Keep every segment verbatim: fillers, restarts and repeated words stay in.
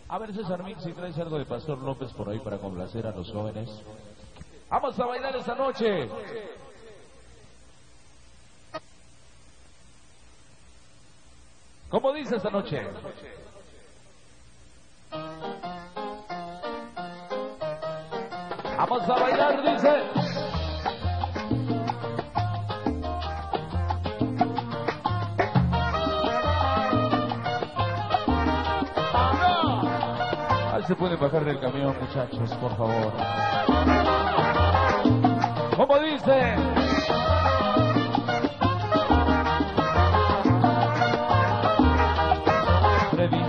A ver, César Mix, si traes algo de Pastor López por ahí para complacer a los jóvenes. Vamos a bailar esta noche. ¿Cómo dice esta noche? Vamos a bailar, dice. Ahí se puede bajar del camión, muchachos, por favor. ¿Cómo dice? Freddy.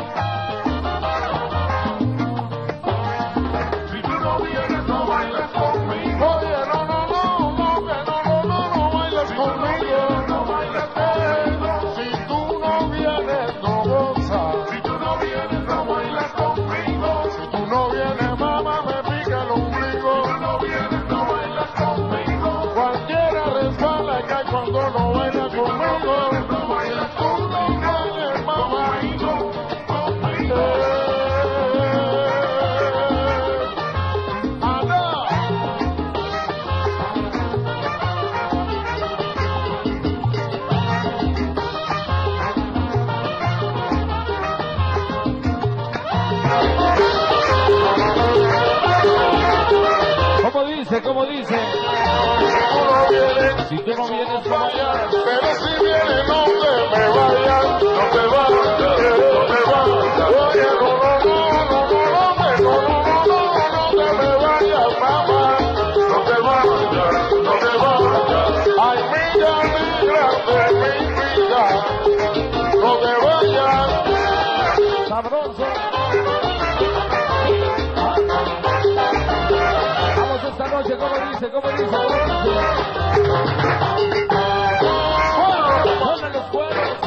Si tú no vienes, no bailes conmigo. Oye, no, no, no, no, que no, no, no, no bailes conmigo. No bailes conmigo. Si tú no vienes, no gozas. Si tú no vienes, no bailes conmigo. Si tú no vienes, mamá, me pica el ombligo. Si tú no vienes, no bailes conmigo. Cualquiera resbala y cae cuando no baila conmigo. No bailes tú, no bailes, mamá. ¿Cómo dice? ¿Cómo dice? Si tú no vienes, no vayas. Pero si vienes, no te me vayas. No te vayas, no te vayas. Oye, no, no, no, no, no, no, no, no, no, no te me vayas, mamá. No te vayas, no te vayas. Ay, mira, mira de mi vida. No te vayas. Sabroso. Vamos esta noche, ¿cómo dice? ¿Cómo dice? ¿Cómo dice? ¡Ponle los cueros!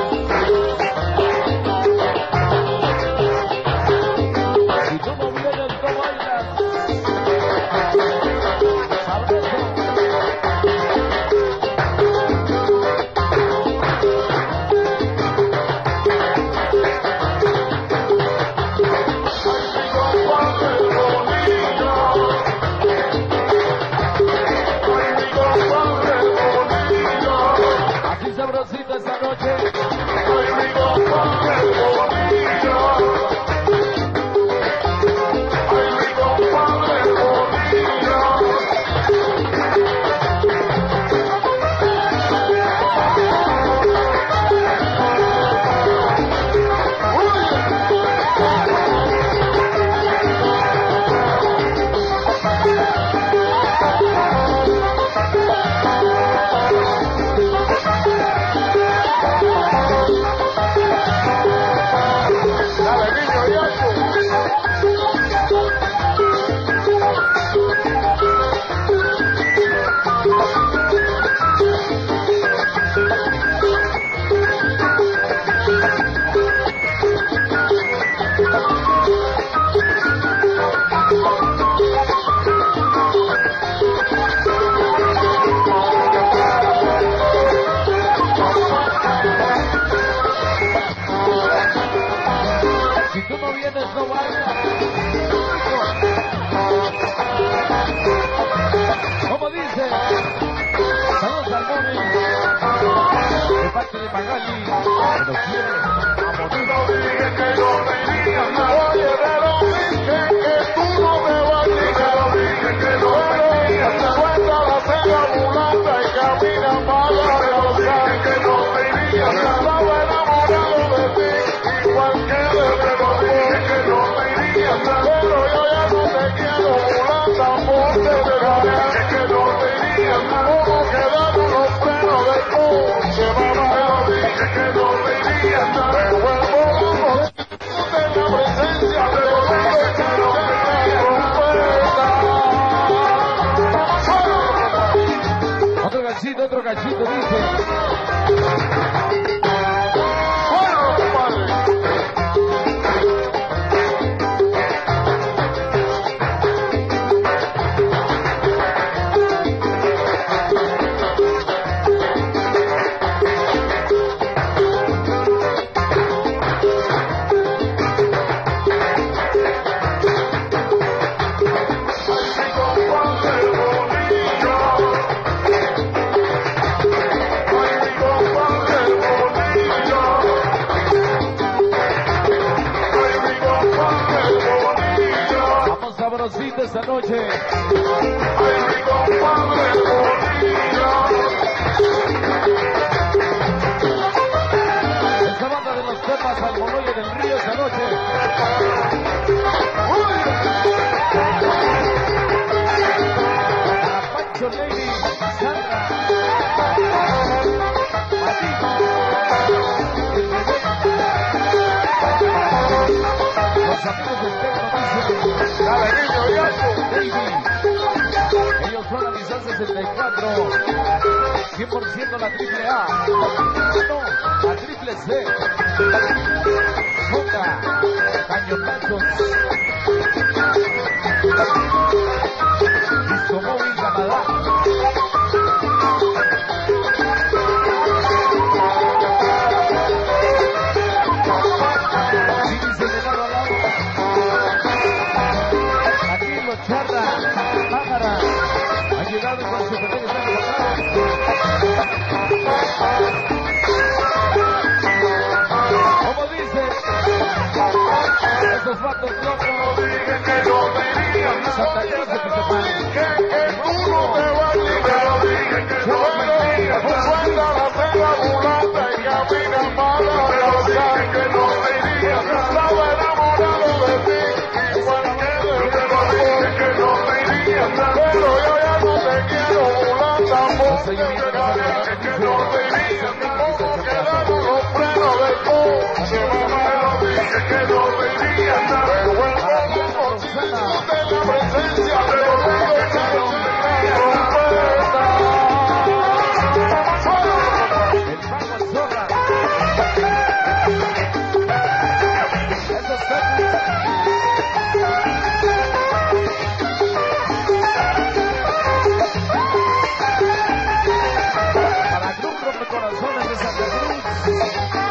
Si tú no vienes, no bailas. Sabroso. Sabrosito esta noche. Soy mi compadre bonito. Soy mi compadre bonito. Si tú no vienes, no bailas. ¿Cómo dice? Saludos al móvil. De parte de Magali. Que lo quiere. No dije que no me digas nada. Oye, pero dije que tú no me vas a digar. Pero dije que no me digas nada. Cuenta la cena mulata y camina mala. Pero dije que no me digas nada. Estaba enamorado de ti, igual que de pero dije que no me digas nada. Pero yo ya no te quiero mulata, ponte de cara. Dije que no me digas nada. ¿Cómo quedaron los frenos del coche, mamá? Pero dije que no me digas nada. Me vuelvo loco de la presencia de los hombres que no me Otro gachito, otro gachito, dice. bueno, compadre. esta noche. Ay, mi compadre Bonilla. Esta banda de los temas al Moloye del Río esta noche. A Pancho Lady, Sandra, Matito, el bebé. Los amigos del Tecno dicen, Dale, niño, viejo. Baby. Ellos son la Nissan sesenta y cuatro. cien por ciento la triple A. No, la triple C. Honda, cañonazos. Disco Móvil Canadá. Sí, dice de lado a lado. Aquí los charra, pájara. Han llegado con su pequeño como dice, esos vatos locos Dije que no venían. Santa Cruz de Pitapán. Dije que tú no me vas a ligar. Dije que no venían. Suelta la seda mulata y camina mala. Pero dije que no venían. Estaba enamorado de ti. Igual que de ti. Dije que no venían. Pero yo ya no te quiero mulata. Porque dije que no venían. ¿Cómo quedaron los frenos del coche? Mamá, dije que no venían. Pero el como si disfrute la presencia de los reyes que no El Mago Zorra. Esos temas. Para Club Rompecorazones de Santa Cruz.